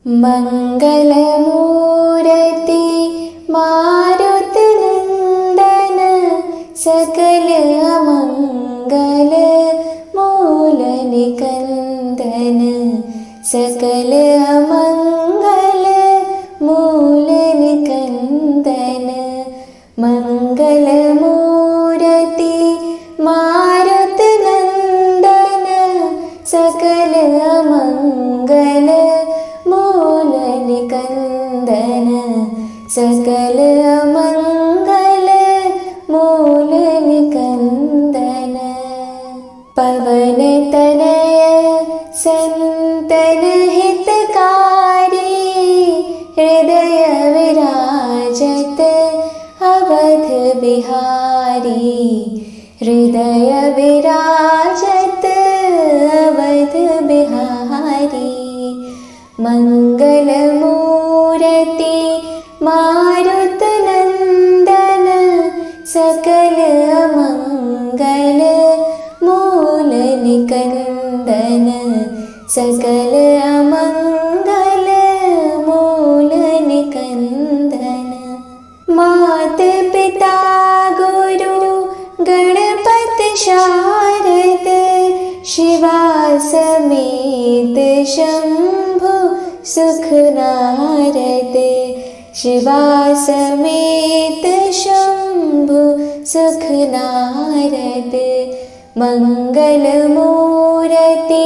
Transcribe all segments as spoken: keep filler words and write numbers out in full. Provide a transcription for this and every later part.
मंगलमूर्ति मारुतनंदन सकल अमंगल मूल निकंदन सकल अमंगल मूल निकंदन मंगलमूर्ति मारुतनंदन सकल अमंगल मूल निकंदन सकल अमंगल मूल निकंदन पवन तनय संतन हितकारी हृदय विराजत अवध बिहारी हृदय विराजत अवध बिहारी मंगलमूर्ति मारुतनंदन सकल अमंगल मूल निकंदन सकल अमंगल मूल निकंदन मात पिता गुरु गणपति शारद शिवा समेत शंभु सुख नारद शिवा समेत शंभु सुख नारद मंगलमूर्ति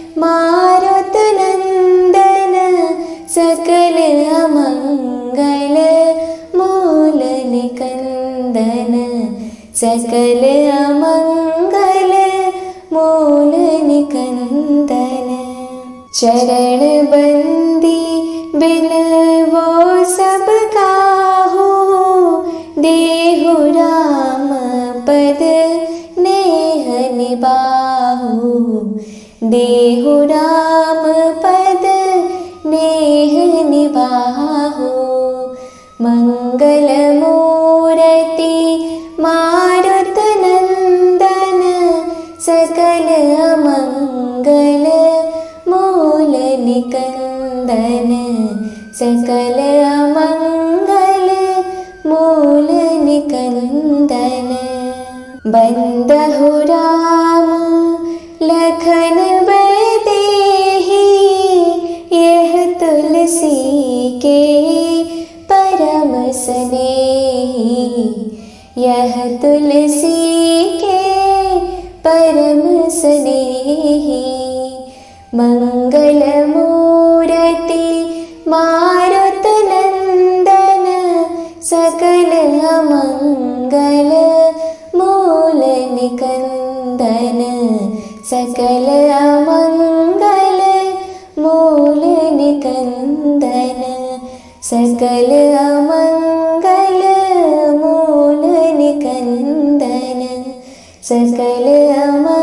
मारुतनंदन सकल अमंगल मूल निकंदन सकल अमंगल मूल निकंदन चरण बंदी बिन वो सब काहू देहु राम पद नेह निबाहु देहु राम पद नेह निबाहु मंगलमूर्ति मारुतनंदन सकल अमंगल मूल निकंदन सकल अमंगल मूल निकंदन बंदहु राम लखन बैदेही यह तुलसी के परम स्नेही यह तुलसी के परम स्नेही मंगलमूर्ति मारुतनंदन सकल अमंगल मूल निकंदन सकल अमंगल मूल निकंदन सकल अमंगल मूल निकंदन सकल अमंगल